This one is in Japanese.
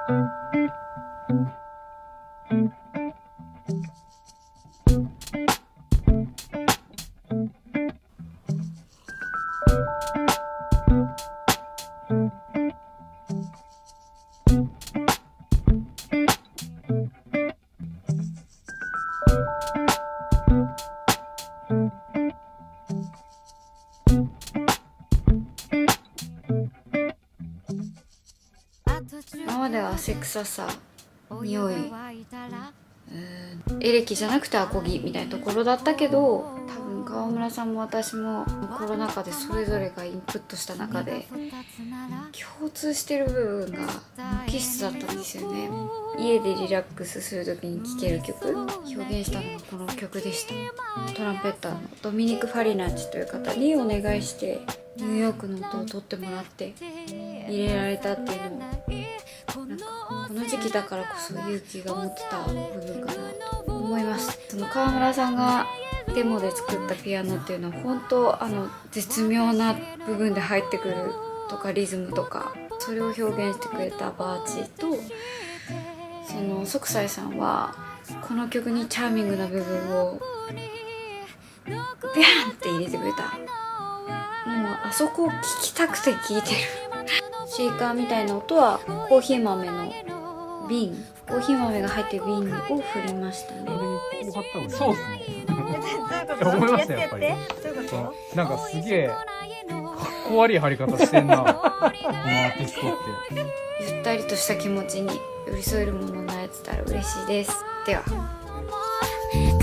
今までは汗臭さ、匂い、エレキじゃなくてアコギみたいなところだったけど、多分川村さんも私もコロナ禍でそれぞれがインプットした中で共通してる部分が無機質だったんですよね。家でリラックスする時に聴ける曲、表現したのがこの曲でした。トランペッターのドミニク・ファリナッチという方にお願いしてニューヨークの音を取ってもらって入れられたっていうのも、なんかこの時期だからこそ勇気が持ってた部分かなと思います。その川村さんがデモで作ったピアノっていうのは本当絶妙な部分で入ってくるとかリズムとか、それを表現してくれたバーチと、その息斎さんはこの曲にチャーミングな部分をビャーンって入れてくれた。もうあそこを聴きたくて聴いてるシェイカーみたいな音はコーヒー豆の瓶、コーヒー豆が入ってる瓶を振りましたね。 そうっすね思いましたよ、やっぱり。なんかすげえかっこ悪い張り方してんなこのアーティストって。 ゆったりとした気持ちに寄り添えるものになれてたら嬉しいです。では。